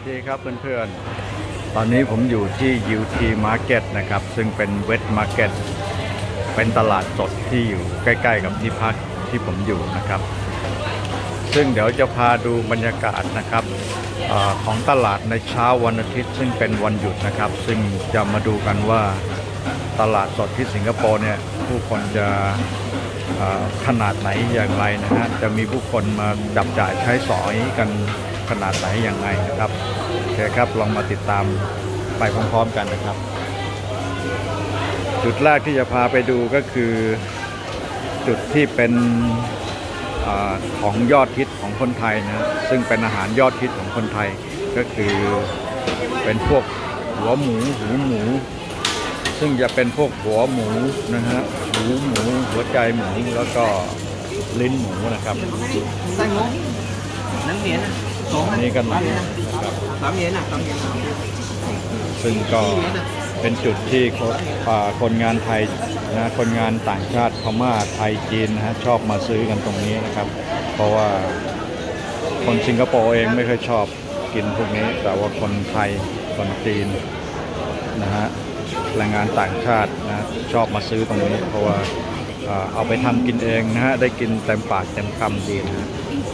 ดีครับเพื่อนๆตอนนี้ผมอยู่ที่ UT Market นะครับซึ่งเป็น Wet Market เป็นตลาดสดที่อยู่ใกล้ๆกับที่พักที่ผมอยู่นะครับซึ่งเดี๋ยวจะพาดูบรรยากาศนะครับของตลาดในเช้าวันอาทิตย์ซึ่งเป็นวันหยุดนะครับซึ่งจะมาดูกันว่าตลาดสดที่สิงคโปร์เนี่ยผู้คนจะขนาดไหนอย่างไรนะฮะจะมีผู้คนมาจับจ่ายใช้สอยกันขนาดไหนอย่างไรนะครับโอเคครับลองมาติดตามไปพร้อมๆกันนะครับจุดแรกที่จะพาไปดูก็คือจุดที่เป็นของยอดฮิตของคนไทยนะซึ่งเป็นอาหารยอดฮิตของคนไทยก็คือเป็นพวกหัวหมูหูหมูซึ่งจะเป็นพวกหัวหมูนะฮะหูหมูหัวใจหมูแล้วก็ลิ้นหมูนะครับอันนี้กันนะครับซึ่งก็เป็นจุดที่คนงานไทยนะคนงานต่างชาติพม่าไทยจีนนะฮะชอบมาซื้อกันตรงนี้นะครับเพราะว่าคนสิงคโปร์เองไม่ค่อยชอบกินพวกนี้แต่ว่าคนไทยคนจีนนะฮะแรงงานต่างชาตินะชอบมาซื้อตรงนี้เพราะว่าเอาไปทำกินเองนะฮะได้กินเต็มปากเต็มคำดีนะ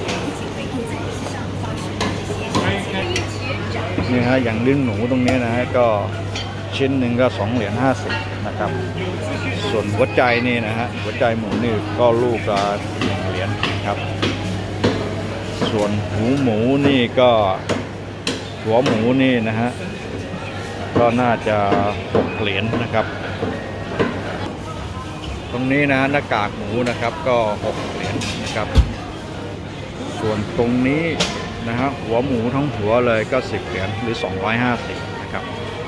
นี่ฮะอย่างลิ้นหนูตรงนี้นะฮะก็ชิ้นหนึ่งก็$2.50นะครับส่วนหัวใจนี่นะฮะหัวใจหมูนี่ก็ลูกละ$1ครับส่วนหูหมูนี่ก็หัวหมูนี่นะฮะก็น่าจะ$6นะครับตรงนี้นะหน้ากากหมูนะครับก็$6นะครับส่วนตรงนี้นะฮะหัวหมูทั้งหัวเลยก็$10หรือ250นะครับ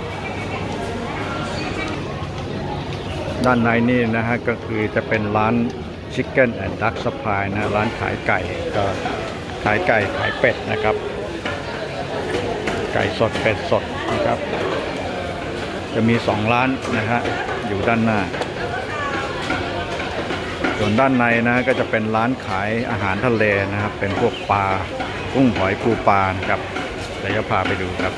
ด้านในนี่นะฮะก็คือจะเป็นร้าน Chicken and Duck Supply นะร้านขายไก่ก็ขายไก่ขายเป็ดนะครับไก่สดเป็ดสดนะครับจะมี2ร้านนะฮะอยู่ด้านหน้าส่วนด้านในนะก็จะเป็นร้านขายอาหารทะเลนะครับเป็นพวกปลากุ้งหอยปูปลานะครับเดี๋ยวจะพาไปดูครับ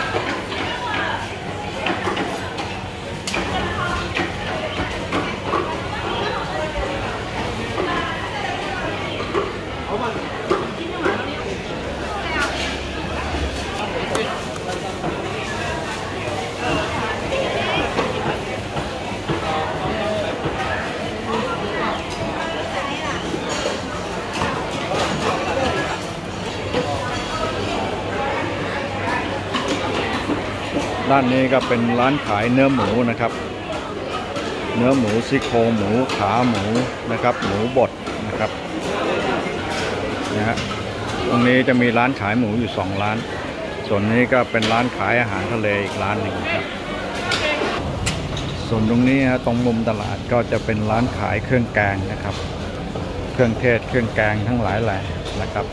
ด้านนี้ก็เป็นร้านขายเนื้อหมูนะครับเนื้อหมูซี่โครงหมูขาหมูนะครับหมูบดนะครับนะฮะตรงนี้จะมีร้านขายหมูอยู่2ร้านส่วนนี้ก็เป็นร้านขายอาหารทะเลอีกร้านหนึ่งครับส่วนตรงนี้ฮะตรงมุมตลาดก็จะเป็นร้านขายเครื่องแกงนะครับเครื่องเทศเครื่องแกงทั้งหลายแหล่นะครับ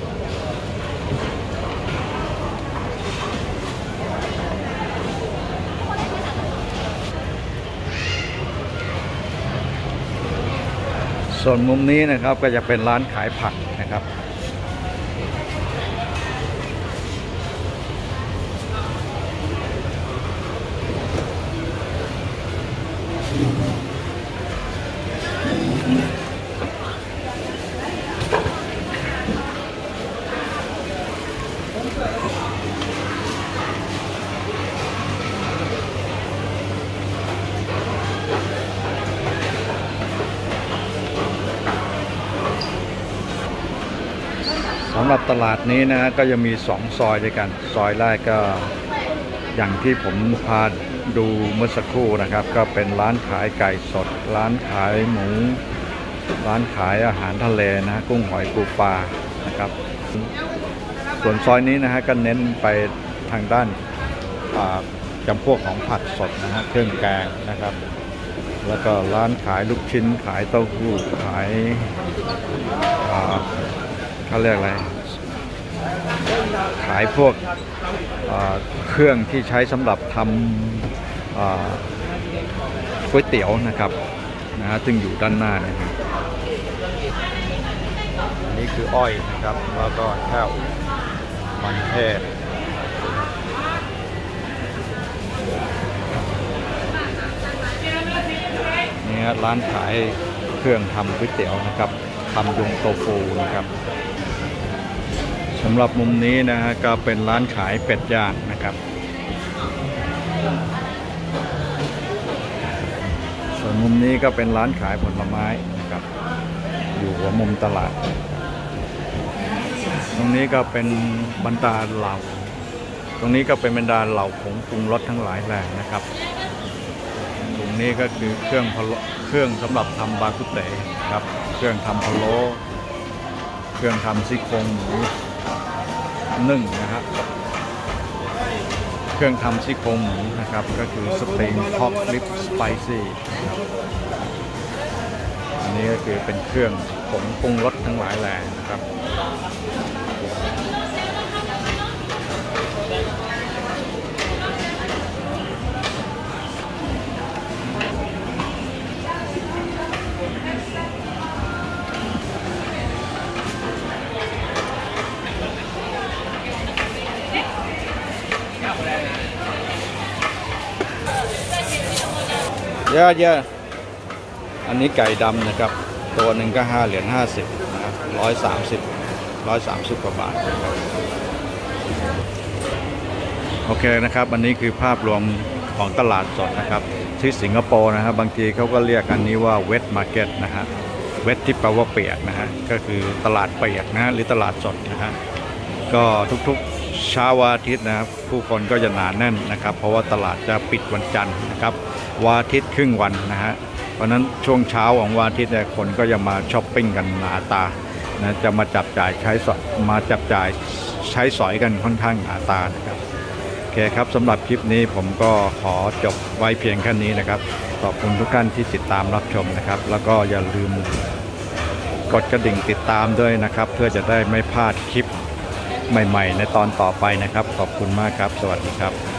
ส่วนมุมนี้นะครับก็จะเป็นร้านขายผักนะครับสำหรับตลาดนี้นะก็จะมี2ซอยด้วยกันซอยแรกก็อย่างที่ผมพาดูเมื่อสักครู่นะครับก็เป็นร้านขายไก่สดร้านขายหมูร้านขายอาหารทะเลนะกุ้งหอยปูปลานะครับส่วนซอยนี้นะฮะก็เน้นไปทางด้านจำพวกของผักสดนะฮะเครื่องแกงนะครับแล้วก็ร้านขายลูกชิ้นขายเต้าหู้ขายเขาเรียกอะไรขายพวกเครื่องที่ใช้สำหรับทำก๋วยเตี๋ยวนะครับซึ่งอยู่ด้านหน้านะครับ นี่คืออ้อยนะครับแล้วก็แก้วมันเทศร้านขายเครื่องทำก๋วยเตี๋ยวนะครับทำยุงโตฟูนะครับสำหรับมุมนี้นะฮะก็เป็นร้านขายเป็ดย่างนะครับส่วนมุมนี้ก็เป็นร้านขายผลไม้นะครับอยู่หัวมุมตลาดตรงนี้ก็เป็นบรรดาเหล่าตรงนี้ก็เป็นบรรดาเหล่าผงปรุงรสทั้งหลายแหล่นะครับตรงนี้ก็คือเครื่องสำหรับทำบากุเต๋ครับเครื่องทำพะโล้เครื่องทำซี่โครงหมูนึ่งนะครับเครื่องทำซี่โครงหมูนะครับก็คือสเต็กพอกลิปสไปซี่อันนี้ก็คือเป็นเครื่องผงปรุงรสทั้งหลายแหล่นะครับเยอะๆอันนี้ไก่ดำนะครับตัวหนึ่งก็5 เหรียญ 50นะครับ130กว่าบาทโอเคนะครับอันนี้คือภาพรวมของตลาดสดนะครับที่สิงคโปร์นะครับบางทีเขาก็เรียกอันนี้ว่าเวทมาร์เก็ตนะฮะเวทที่แปลว่าเปียกนะฮะก็คือตลาดเปียกนะฮะหรือตลาดสดนะฮะก็ทุกๆเช้าวันอาทิตย์นะครับผู้คนก็จะหนาแน่นนะครับเพราะว่าตลาดจะปิดวันจันทร์นะครับวันอาทิตย์ครึ่งวันนะฮะเพราะนั้นช่วงเช้าของวันอาทิตย์เนี่ยคนก็จะมาช้อปปิ้งกันหนาตานะจะมาจับจ่ายใช้สอยกันค่อนข้างหนาตานะครับโอเคครับสำหรับคลิปนี้ผมก็ขอจบไว้เพียงแค่นี้นะครับขอบคุณทุกท่านที่ติดตามรับชมนะครับแล้วก็อย่าลืมกดกระดิ่งติดตามด้วยนะครับเพื่อจะได้ไม่พลาดคลิปใหม่ๆในตอนต่อไปนะครับขอบคุณมากครับสวัสดีครับ